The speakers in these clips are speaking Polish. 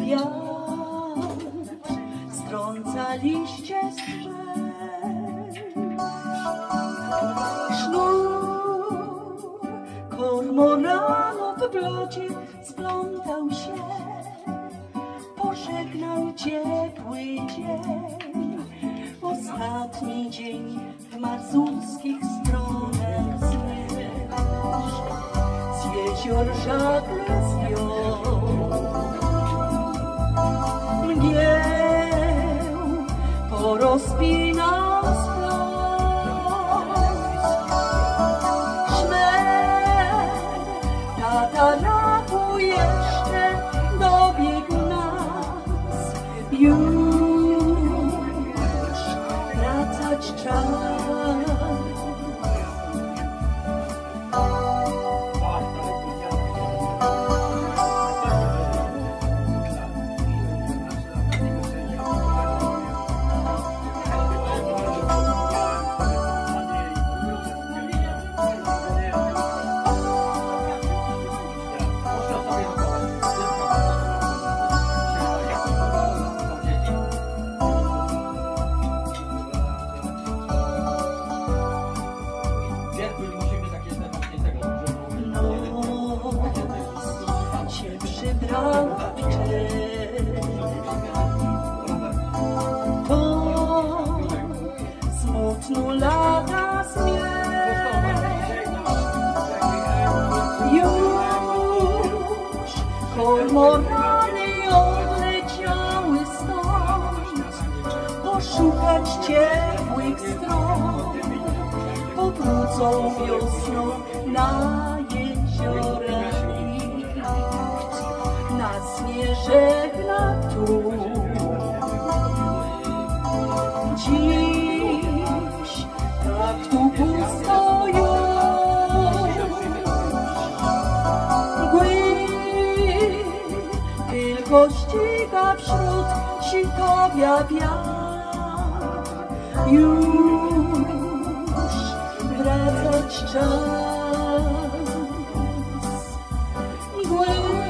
wiatr strąca liście swe. Sznur kormorano w blocie splątał się, pożegnał ciepły dzień, ostatni dzień w mazurskich stronach zmyk. Z jezior żagle zwiął mnie, porozpinał splot. Szmer tataraku jeszcze dobiegł nas, już wracać czas. To smutno lata śmierć. Już kormorany odleciały stąd, poszukać ciepłych stron. Powrócą wiosną na jeziora. Nas nie żegna tu. Dziś tak tu pusto już. Mgły tylko ściga wśród sikowia wiatr. Już wracać czas. Mgły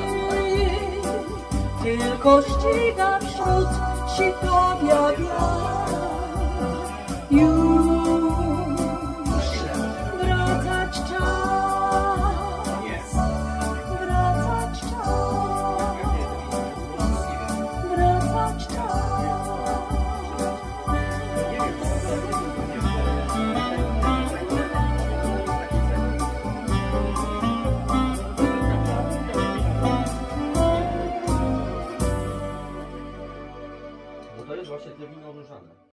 tylko ściga wśród sikowia wiatr. Już wracać czas. Wracać czas. Wracać To jest właśnie te wino różane.